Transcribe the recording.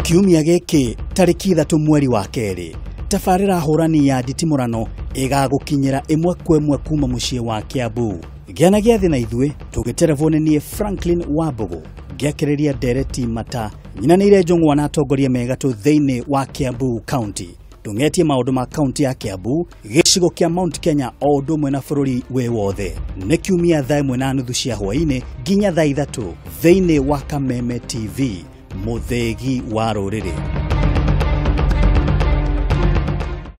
Kiumia giki tariki 3 mweri wa keri tafarira hurani ya nditimurano igagukinyira imwe kwa imwe kuma muciĩ wa Kiambu. Giana giathi na ithue tugiterefone nie Franklin Wambugu giakireria Dereti Mata nyina nire njung'wa na atongoria megatu thiini wa Kiambu County. Tungetie maundu ma county ya Kiambu gicigo kia Mount Kenya o ndumwe na bururi we wothe. Nĩ kiumia thaa 1:30 cia hwaĩ-inĩ nginya thaa 3 thiini wa Kameme TV muthegi wa rũrĩrĩ.